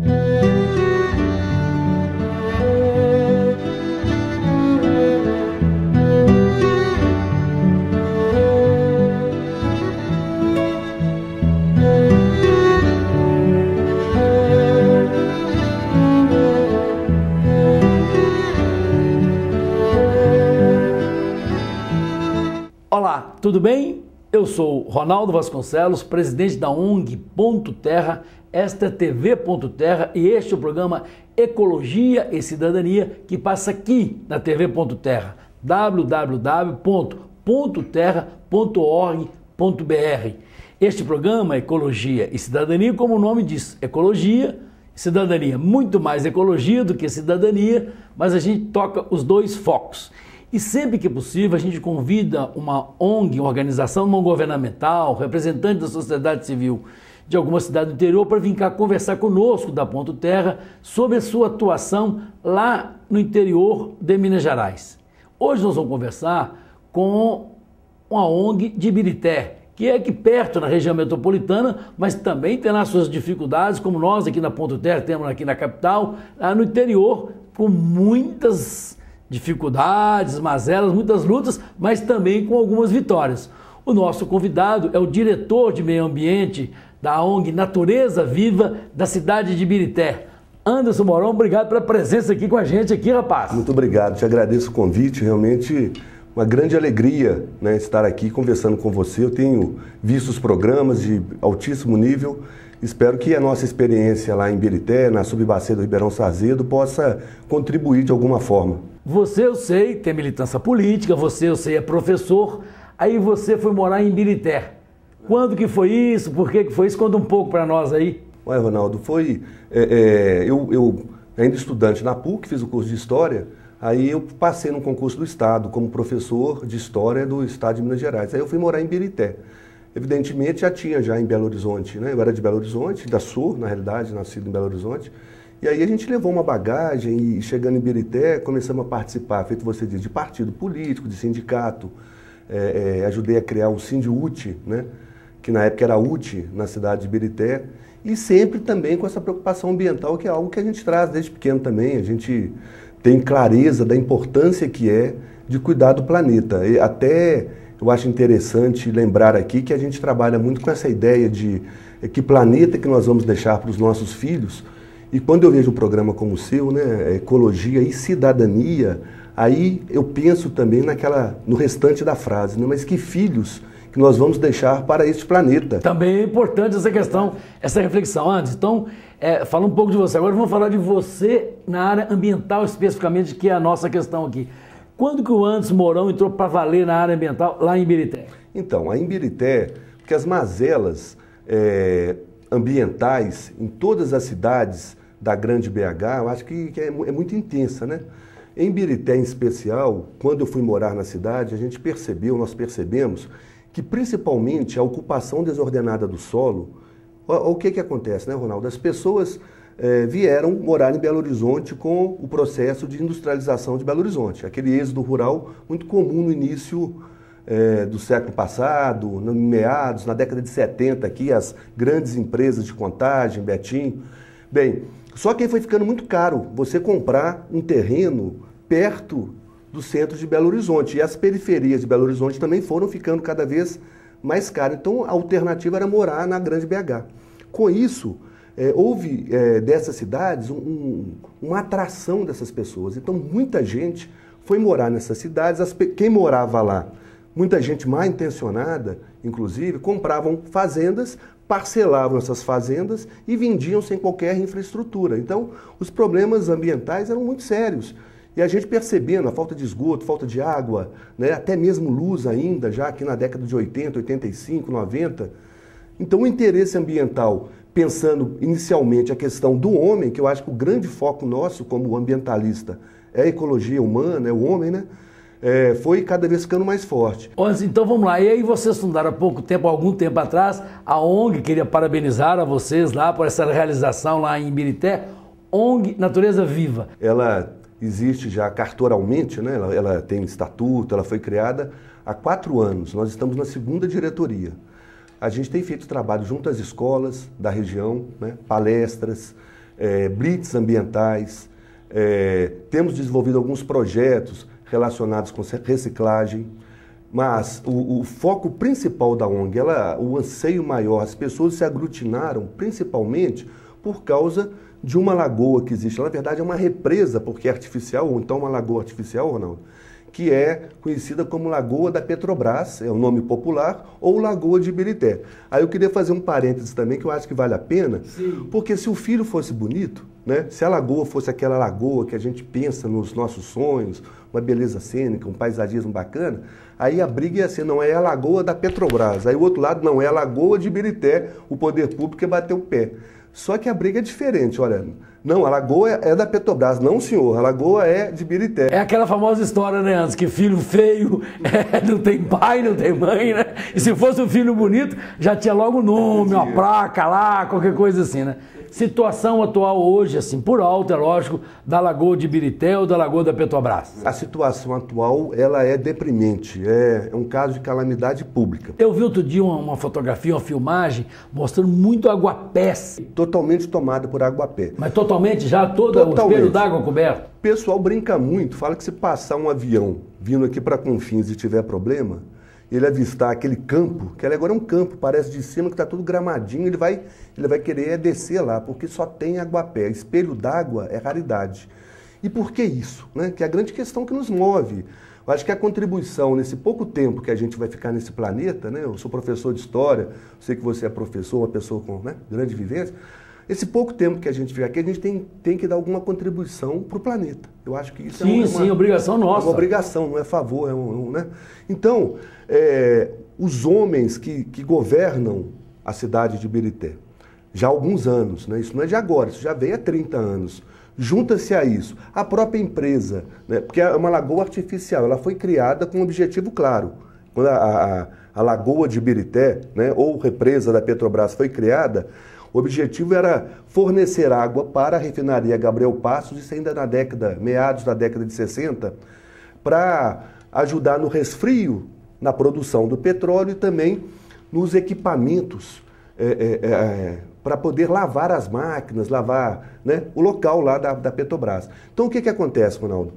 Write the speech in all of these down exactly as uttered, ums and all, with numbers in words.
Olá, tudo bem? Eu sou Ronaldo Vasconcelos, presidente da O N G Ponto Terra, esta é T V Ponto Terra e este é o programa Ecologia e Cidadania que passa aqui na T V Ponto Terra, w w w ponto ponto terra ponto org ponto b r. Este programa Ecologia e Cidadania, como o nome diz, ecologia e cidadania, muito mais ecologia do que cidadania, mas a gente toca os dois focos. E sempre que possível a gente convida uma O N G, uma organização não governamental, representante da sociedade civil de alguma cidade do interior para vir cá conversar conosco da Ponto Terra sobre a sua atuação lá no interior de Minas Gerais. Hoje nós vamos conversar com uma O N G de Ibirité, que é aqui perto na região metropolitana, mas também tem lá suas dificuldades, como nós aqui na Ponto Terra temos aqui na capital, lá no interior, com muitas dificuldades, mazelas, muitas lutas, mas também com algumas vitórias. O nosso convidado é o diretor de meio ambiente da O N G Natureza Viva da cidade de Ibirité. Anderson Mourão, obrigado pela presença aqui com a gente aqui, rapaz. Muito obrigado, te agradeço o convite, realmente uma grande alegria, né, estar aqui conversando com você. Eu tenho visto os programas de altíssimo nível. Espero que a nossa experiência lá em Ibirité, na subbacia do Ribeirão Sarzedo, possa contribuir de alguma forma. Você, eu sei, tem militância política, você, eu sei, é professor, aí você foi morar em Ibirité. Quando que foi isso? Por que que foi isso? Conta um pouco para nós aí. Ué, Ronaldo, foi... É, é, eu, eu, ainda estudante na P U C, fiz o curso de História, aí eu passei no concurso do Estado, como professor de História do Estado de Minas Gerais. Aí eu fui morar em Ibirité. Evidentemente já tinha já em Belo Horizonte, né? Eu era de Belo Horizonte, da Sul, na realidade, nascido em Belo Horizonte. E aí a gente levou uma bagagem e chegando em Ibirité, começamos a participar, feito você diz, de partido político, de sindicato. É, é, ajudei a criar o Sindiúti, né? Que na época era U T, na cidade de Ibirité. E sempre também com essa preocupação ambiental, que é algo que a gente traz desde pequeno também. A gente tem clareza da importância que é de cuidar do planeta. E até eu acho interessante lembrar aqui que a gente trabalha muito com essa ideia de que planeta que nós vamos deixar para os nossos filhos. E quando eu vejo um programa como o seu, né, Ecologia e Cidadania, aí eu penso também naquela, no restante da frase, né, mas que filhos que nós vamos deixar para este planeta. Também é importante essa questão, essa reflexão. Antes, então, é, fala um pouco de você. Agora vamos falar de você na área ambiental especificamente, que é a nossa questão aqui. Quando que o Anderson Mourão entrou para valer na área ambiental lá em Ibirité? Então, a Ibirité, porque as mazelas é, ambientais em todas as cidades da grande B H, eu acho que, que é, é muito intensa, né? Em Ibirité, em especial, quando eu fui morar na cidade, a gente percebeu, nós percebemos, que principalmente a ocupação desordenada do solo, o, o que que acontece, né, Ronaldo? As pessoas é, vieram morar em Belo Horizonte com o processo de industrialização de Belo Horizonte, aquele êxodo rural muito comum no início É, do século passado, no meados, na década de setenta, aqui, as grandes empresas de Contagem, Betim. Bem, só que aí foi ficando muito caro você comprar um terreno perto do centro de Belo Horizonte. E as periferias de Belo Horizonte também foram ficando cada vez mais caras. Então, a alternativa era morar na grande B H. Com isso, é, houve é, dessas cidades um, um, uma atração dessas pessoas. Então, muita gente foi morar nessas cidades. As, quem morava lá, muita gente mal intencionada, inclusive, compravam fazendas, parcelavam essas fazendas e vendiam sem qualquer infraestrutura. Então, os problemas ambientais eram muito sérios. E a gente percebendo a falta de esgoto, falta de água, né, até mesmo luz ainda, já aqui na década de oitenta, oitenta e cinco, noventa. Então, o interesse ambiental, pensando inicialmente a questão do homem, que eu acho que o grande foco nosso como ambientalista é a ecologia humana, é o homem, né? É, foi cada vez ficando mais forte. Então vamos lá, e aí vocês fundaram há pouco tempo, algum tempo atrás, a O N G, queria parabenizar a vocês lá por essa realização lá em Ibirité, O N G Natureza Viva. Ela existe já cartoralmente, né? ela, ela tem estatuto, ela foi criada há quatro anos, nós estamos na segunda diretoria. A gente tem feito trabalho junto às escolas da região, né? Palestras, é, blitz ambientais, é, temos desenvolvido alguns projetos relacionados com reciclagem, mas o, o foco principal da ONG, ela, o anseio maior, as pessoas se aglutinaram principalmente por causa de uma lagoa que existe. Na verdade é uma represa, porque é artificial, ou então uma lagoa artificial, Ronaldo, que é conhecida como Lagoa da Petrobras, é o nome popular, ou Lagoa de Ibirité. Aí eu queria fazer um parênteses também, que eu acho que vale a pena, Sim. porque se o filho fosse bonito, né, se a lagoa fosse aquela lagoa que a gente pensa nos nossos sonhos, uma beleza cênica, um paisagismo bacana, aí a briga ia ser, não é a Lagoa da Petrobras, aí o outro lado não, é a Lagoa de Ibirité, o poder público ia bater o pé. Só que a briga é diferente, olha. Não, a lagoa é da Petrobras, não senhor, a lagoa é de Ibirité. É aquela famosa história, né, Anderson, que filho feio é, não tem pai, não tem mãe, né? E se fosse um filho bonito, já tinha logo o nome, uma placa lá, qualquer coisa assim, né? Situação atual hoje, assim, por alto, é lógico, da Lagoa de Ibirité ou da Lagoa da Petrobras? A situação atual, ela é deprimente, é um caso de calamidade pública. Eu vi outro dia uma, uma fotografia, uma filmagem, mostrando muito aguapé. Totalmente tomada por aguapé. Mas totalmente já, todo o espelho d'água coberto? O pessoal brinca muito, fala que se passar um avião vindo aqui para Confins e tiver problema, ele avistar aquele campo, que agora é um campo, parece de cima que está tudo gramadinho, ele vai, ele vai querer descer lá, porque só tem aguapé. Espelho d'água é raridade. E por que isso? Né? Que é a grande questão que nos move. Eu acho que a contribuição nesse pouco tempo que a gente vai ficar nesse planeta, né? Eu sou professor de história, sei que você é professor, uma pessoa com, né, grande vivência. Esse pouco tempo que a gente fica aqui, a gente tem, tem que dar alguma contribuição para o planeta. Eu acho que isso sim, é uma, sim, obrigação nossa. É uma obrigação, não é favor. É um, um, né? Então, é, os homens que, que governam a cidade de Ibirité, já há alguns anos, né? Isso não é de agora, isso já vem há trinta anos. Junta-se a isso a própria empresa, né? Porque é uma lagoa artificial, ela foi criada com um objetivo claro. Quando a, a, a Lagoa de Ibirité, né, ou represa da Petrobras foi criada, o objetivo era fornecer água para a refinaria Gabriel Passos, isso ainda na década, meados da década de sessenta, para ajudar no resfrio, na produção do petróleo e também nos equipamentos é, é, é, para poder lavar as máquinas, lavar, né, o local lá da, da Petrobras. Então o que, que acontece, Ronaldo?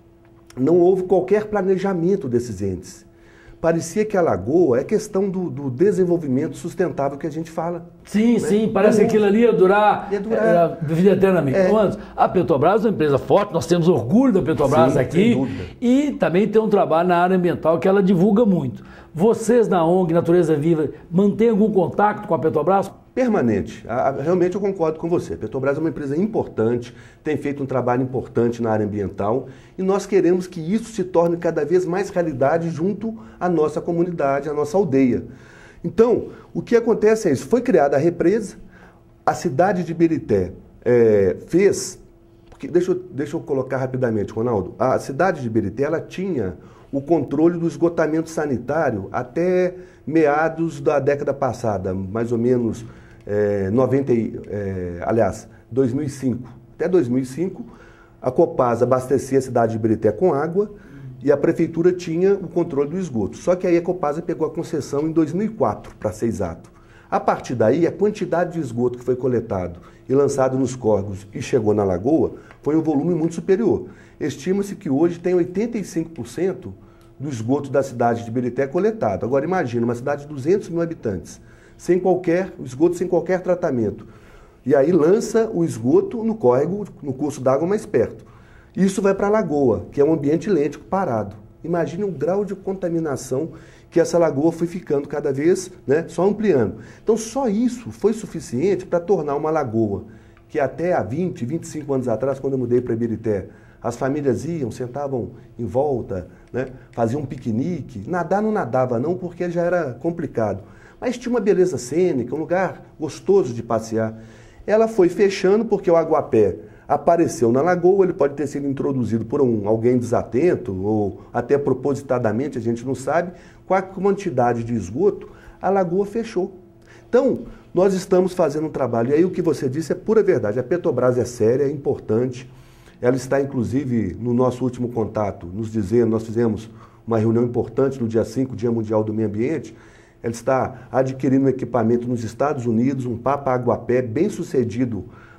Não houve qualquer planejamento desses entes. Parecia que a lagoa é questão do, do desenvolvimento sustentável que a gente fala. Sim, né? Sim, parece que aquilo ali ia durar, ia durar. É, vida eternamente. É. Antes, a Petrobras é uma empresa forte, nós temos orgulho da Petrobras Sim, aqui e também tem um trabalho na área ambiental que ela divulga muito. Vocês na ONG Natureza Viva mantêm algum contato com a Petrobras? Permanente. Realmente eu concordo com você. A Petrobras é uma empresa importante, tem feito um trabalho importante na área ambiental e nós queremos que isso se torne cada vez mais realidade junto à nossa comunidade, à nossa aldeia. Então, o que acontece é isso. Foi criada a represa, a cidade de Ibirité é, fez... Porque, deixa, eu, deixa eu colocar rapidamente, Ronaldo. A cidade de Ibirité, ela tinha o controle do esgotamento sanitário até meados da década passada, mais ou menos... É, noventa, é, aliás, dois mil e cinco. Até dois mil e cinco, a Copasa abastecia a cidade de Ibirité com água e a prefeitura tinha o controle do esgoto. Só que aí a Copasa pegou a concessão em dois mil e quatro, para ser exato. A partir daí, a quantidade de esgoto que foi coletado e lançado nos córregos e chegou na lagoa foi um volume muito superior. Estima-se que hoje tem oitenta e cinco por cento do esgoto da cidade de Ibirité coletado. Agora imagina, uma cidade de duzentos mil habitantes. Sem qualquer, o esgoto sem qualquer tratamento. E aí lança o esgoto no córrego, no curso d'água mais perto. Isso vai para a lagoa, que é um ambiente lêntico parado. Imagine o grau de contaminação que essa lagoa foi ficando cada vez, né, só ampliando. Então só isso foi suficiente para tornar uma lagoa, que até há vinte, vinte e cinco anos atrás, quando eu mudei para Ibirité, as famílias iam, sentavam em volta, né, faziam um piquenique. Nadar não nadava não, porque já era complicado. Mas tinha uma beleza cênica, um lugar gostoso de passear. Ela foi fechando porque o aguapé apareceu na lagoa, ele pode ter sido introduzido por um, alguém desatento ou até propositadamente, a gente não sabe, com a quantidade de esgoto, a lagoa fechou. Então, nós estamos fazendo um trabalho, e aí o que você disse é pura verdade, a Petrobras é séria, é importante, ela está inclusive no nosso último contato, nos dizendo, nós fizemos uma reunião importante no dia cinco, Dia Mundial do Meio Ambiente. Ela está adquirindo um equipamento nos Estados Unidos, um Papa Aguapé bem sucedido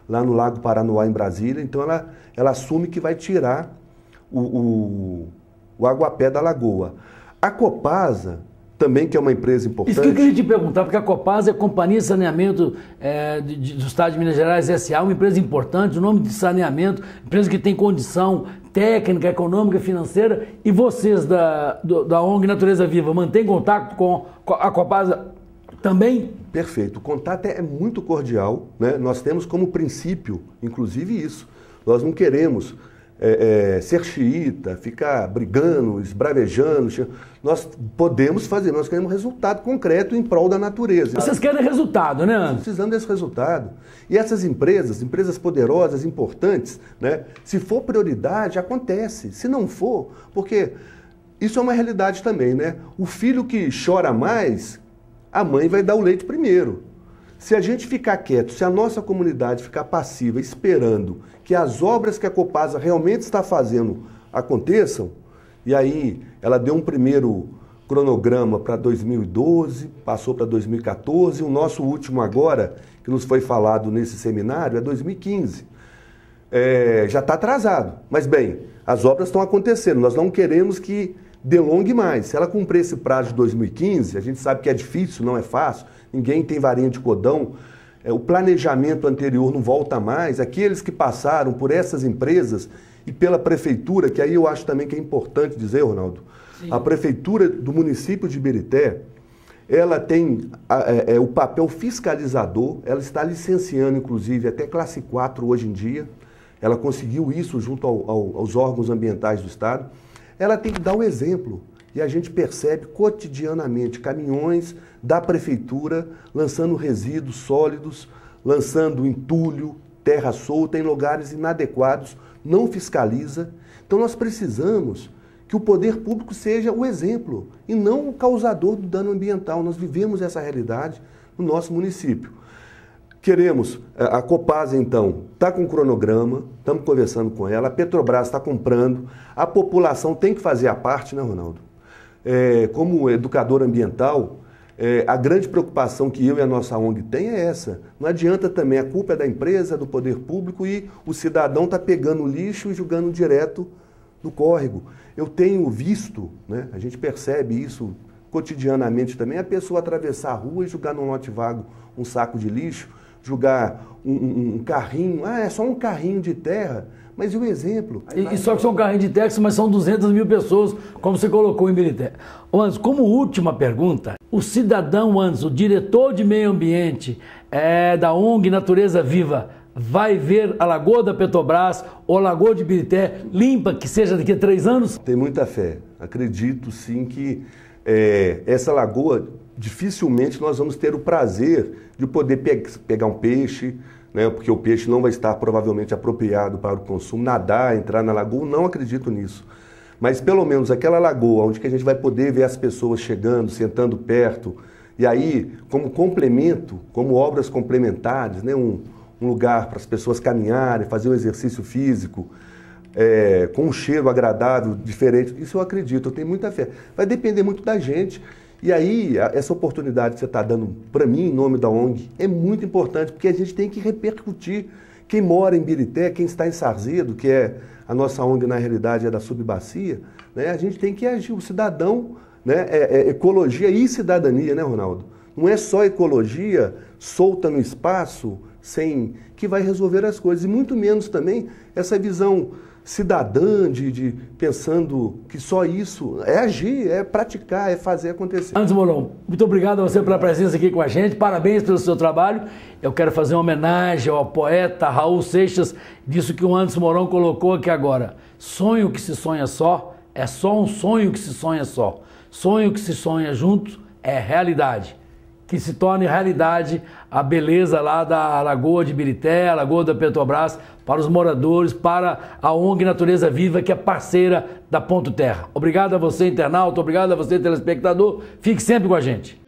lá no Lago Paranoá, em Brasília. Então ela, ela assume que vai tirar o, o, o aguapé da lagoa. A Copasa, também, que é uma empresa importante... Isso que eu queria te perguntar, porque a Copasa é a Companhia de Saneamento é, de, de, do Estado de Minas Gerais, S A, uma empresa importante, o nome de saneamento, empresa que tem condição técnica, econômica, financeira, e vocês da, do, da O N G Natureza Viva mantêm contato com a Copasa também? Perfeito. O contato é muito cordial, né? Nós temos como princípio, inclusive isso, nós não queremos... É, é, ser xiita, ficar brigando, esbravejando. Nós podemos fazer, nós queremos resultado concreto em prol da natureza. Vocês querem resultado, né, Anderson? Precisamos desse resultado. E essas empresas, empresas poderosas, importantes, né, se for prioridade, acontece. Se não for, porque isso é uma realidade também, né? O filho que chora mais, a mãe vai dar o leite primeiro. Se a gente ficar quieto, se a nossa comunidade ficar passiva, esperando que as obras que a Copasa realmente está fazendo aconteçam, e aí ela deu um primeiro cronograma para dois mil e doze, passou para dois mil e quatorze, o nosso último agora, que nos foi falado nesse seminário, é dois mil e quinze. É, já está atrasado, mas bem, as obras estão acontecendo, nós não queremos que delongue mais. Se ela cumprir esse prazo de dois mil e quinze, a gente sabe que é difícil, não é fácil, ninguém tem varinha de cordão, é, o planejamento anterior não volta mais, aqueles que passaram por essas empresas e pela prefeitura, que aí eu acho também que é importante dizer, Ronaldo, Sim. a prefeitura do município de Ibirité, ela tem é, é, o papel fiscalizador, ela está licenciando, inclusive, até classe quatro hoje em dia, ela conseguiu isso junto ao, ao, aos órgãos ambientais do Estado, ela tem que dar o exemplo. E a gente percebe cotidianamente caminhões da prefeitura lançando resíduos sólidos, lançando entulho, terra solta em lugares inadequados, não fiscaliza. Então nós precisamos que o poder público seja o exemplo e não o causador do dano ambiental. Nós vivemos essa realidade no nosso município. Queremos, a Copasa então está com um cronograma, estamos conversando com ela, a Petrobras está comprando, a população tem que fazer a parte, né, Ronaldo? É, como educador ambiental, é, a grande preocupação que eu e a nossa O N G tem é essa. Não adianta também, a culpa é da empresa, do poder público e o cidadão está pegando o lixo e jogando direto no córrego. Eu tenho visto, né, a gente percebe isso cotidianamente também, a pessoa atravessar a rua e jogar num lote vago um saco de lixo, jogar um, um, um carrinho, ah, é só um carrinho de terra, mas e o exemplo? E, e só que são carrinhos de terra, mas são duzentas mil pessoas, como você colocou em Ibirité. Anderson, como última pergunta, o cidadão Anderson, o diretor de meio ambiente é, da O N G Natureza Viva, vai ver a Lagoa da Petrobras ou a Lagoa de Ibirité limpa, que seja daqui a três anos? Tem muita fé. Acredito sim que é, essa lagoa, dificilmente nós vamos ter o prazer de poder pe pegar um peixe, né, porque o peixe não vai estar provavelmente apropriado para o consumo, nadar, entrar na lagoa, não acredito nisso. Mas pelo menos aquela lagoa onde que a gente vai poder ver as pessoas chegando, sentando perto, e aí como complemento, como obras complementares, né, um, um lugar para as pessoas caminharem, fazer um exercício físico, é, com um cheiro agradável, diferente, isso eu acredito, eu tenho muita fé. Vai depender muito da gente. E aí, essa oportunidade que você está dando para mim, em nome da O N G, é muito importante, porque a gente tem que repercutir. Quem mora em Ibirité, quem está em Sarzedo, que é a nossa O N G, na realidade, é da Subbacia, né, a gente tem que agir. O cidadão, né, é, é ecologia e cidadania, né, Ronaldo? Não é só ecologia solta no espaço, sem que vai resolver as coisas. E muito menos também essa visão cidadã, de, de pensando que só isso é agir, é praticar, é fazer acontecer. Anderson Mourão, muito obrigado a você pela presença aqui com a gente, parabéns pelo seu trabalho. Eu quero fazer uma homenagem ao poeta Raul Seixas, disso que o Anderson Mourão colocou aqui agora. Sonho que se sonha só, é só um sonho que se sonha só. Sonho que se sonha junto é realidade. Que se torne realidade a beleza lá da Lagoa de Ibirité, a Lagoa da Petrobras, para os moradores, para a O N G Natureza Viva, que é parceira da Ponto Terra. Obrigado a você, internauta, obrigado a você, telespectador. Fique sempre com a gente.